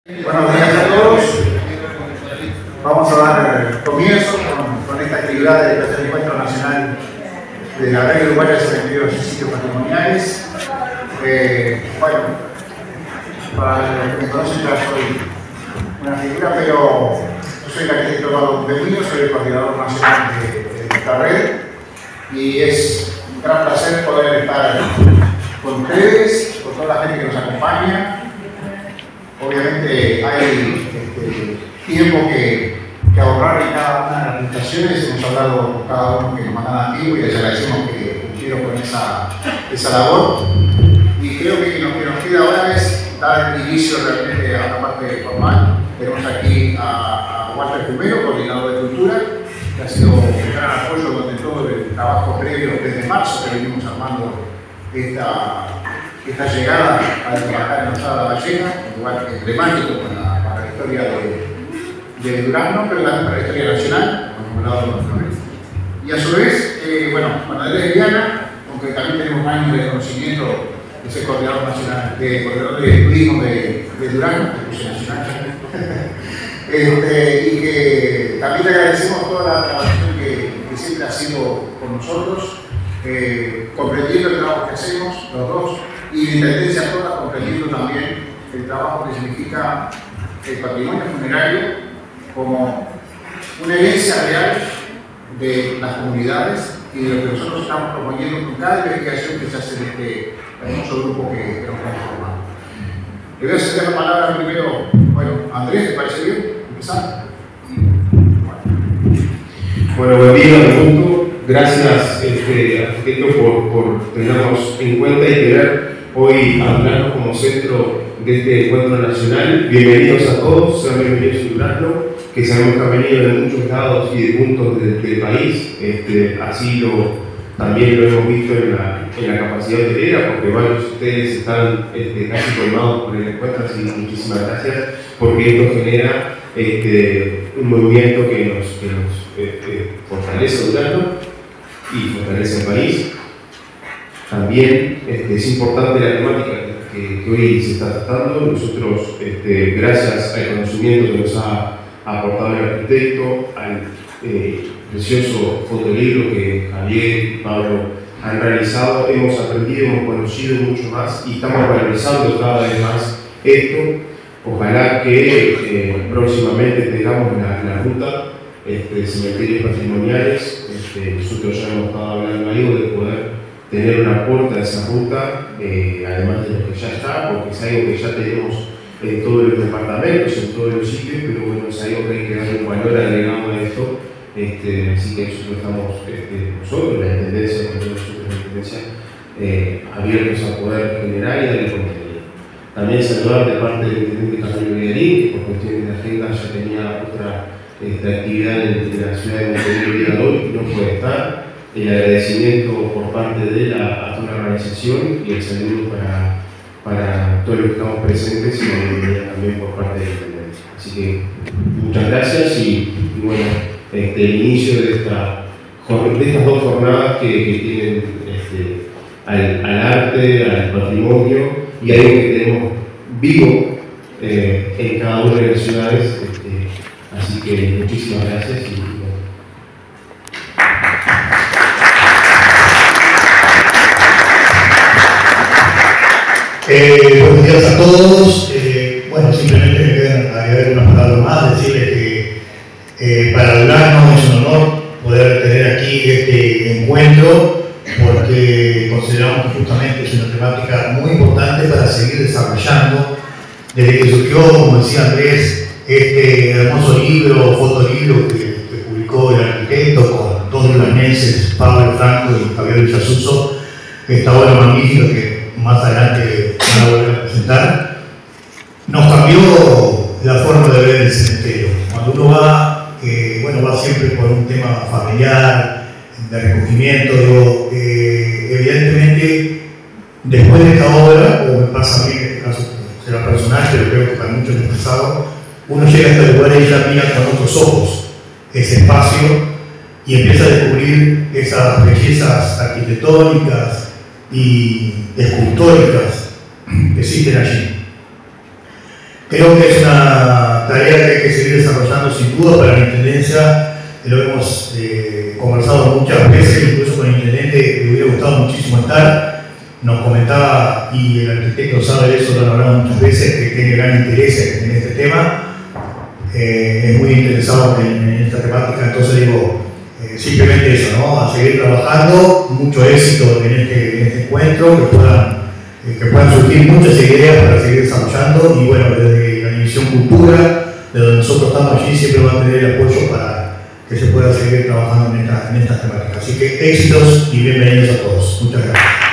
Buenos días a todos. Vamos a dar comienzo con esta actividad del tercer encuentro nacional de la Red Uruguaya de Cementerios y Sitios Patrimoniales. Bueno, para los que me conocen ya soy una figura, pero yo soy el arquitecto Eduardo Belmiro, soy el coordinador nacional de esta red y es un gran placer poder estar con ustedes, con toda la gente que nos acompaña. Obviamente hay tiempo que ahorrar en cada una de las presentaciones. Hemos hablado con cada uno que nos mandan antiguo y les agradecemos que cumplieron con esa labor. Y creo que lo que nos queda ahora es dar inicio realmente a una parte formal. Tenemos aquí a Walter Fumero, coordinador de cultura, que ha sido un gran apoyo durante todo el trabajo previo desde marzo que venimos armando esta llegada a trabajar en Osada La Ballena, un lugar emblemático para la historia de Durazno, pero también para la historia nacional, como hemos hablado con Flores. Y a su vez, bueno, Manuel de Viana, aunque también tenemos años de conocimiento de ese coordinador nacional, coordinador de turismo de Durazno, que puse nacional, y que también le agradecemos toda la trabajación que siempre ha sido con nosotros, comprendiendo el trabajo que hacemos los dos, y la intendencia toda comprendiendo también el trabajo que significa el patrimonio funerario como una herencia real de las comunidades y de lo que nosotros estamos proponiendo con cada investigación que se hace de este hermoso grupo que nos hemos formado. Le voy a ceder la palabra primero, bueno, Andrés, ¿te parece bien? Empezar. Bueno, buen día, Augusto. Gracias, arquitecto, por tenernos en cuenta y querer hoy hablarnos como centro de este encuentro nacional. Bienvenidos a todos, sean bienvenidos a Durazno, que sabemos que han venido de muchos lados y de puntos del país. Así también lo hemos visto en la capacidad hotelera, porque varios de ustedes están casi colmados por el encuentro, así que muchísimas gracias, porque esto genera un movimiento que nos fortalece Durazno y fortalece el país. También es importante la temática que hoy se está tratando. Nosotros, gracias al conocimiento que nos ha aportado el arquitecto, al precioso fotolibro que Javier y Pablo han realizado, hemos aprendido, hemos conocido mucho más y estamos valorizando cada vez más esto. Ojalá que próximamente tengamos la ruta de cementerios patrimoniales. Nosotros ya hemos estado hablando ahí de poder tener una puerta a esa ruta, además de lo que ya está, porque es algo que ya tenemos en todos los departamentos, en todos los sitios, pero bueno, es algo que hay que darle un valor agregado a esto. Así que nosotros estamos, la Intendencia, abiertos a poder generar y darle contenido. También saludar de parte del intendente Camilo Villarín, que por cuestiones de agenda ya tenía otra actividad en la ciudad de Montevideo el día de hoy, no puede estar. El agradecimiento por parte de él a toda la organización y el saludo para todos los que estamos presentes y la bienvenida también por parte de la Intendencia. Así que muchas gracias y bueno, el inicio de estas dos jornadas que tienen al arte, al patrimonio y algo que tenemos vivo en cada una de las ciudades. Así que muchísimas gracias. Buenos días a todos. Bueno, simplemente me quedan agregar unas palabras más, decirles que para Durazno es un honor poder tener aquí este encuentro, porque consideramos que justamente es una temática muy importante para seguir desarrollando. Desde que surgió, como decía Andrés, este hermoso libro, fotolibro que publicó el arquitecto con dos durazneses, Pablo Franco y Javier Villasuso, esta obra magnífica que más adelante van a volver a presentar, nos cambió la forma de ver el cementerio. Cuando uno va, va siempre por un tema familiar, de recogimiento, evidentemente, después de esta obra, como me pasa a mí, en este caso será personal, pero creo que para muchos les ha pasado, uno llega a este lugar y ya mira con otros ojos ese espacio y empieza a descubrir esas bellezas arquitectónicas y escultóricas que existen allí. Creo que es una tarea que hay que seguir desarrollando sin duda para la Intendencia. Lo hemos conversado muchas veces, incluso con el Intendente, le hubiera gustado muchísimo estar. Nos comentaba, y el arquitecto sabe eso, lo han hablado muchas veces, que tiene gran interés en este tema. Es muy interesado en esta temática, entonces digo, simplemente eso, ¿no? A seguir trabajando, mucho éxito en este encuentro, que puedan surgir muchas ideas para seguir desarrollando, y bueno, desde la División Cultura, de donde nosotros estamos allí, siempre va a tener el apoyo para que se pueda seguir trabajando en estas temáticas. Así que éxitos y bienvenidos a todos. Muchas gracias.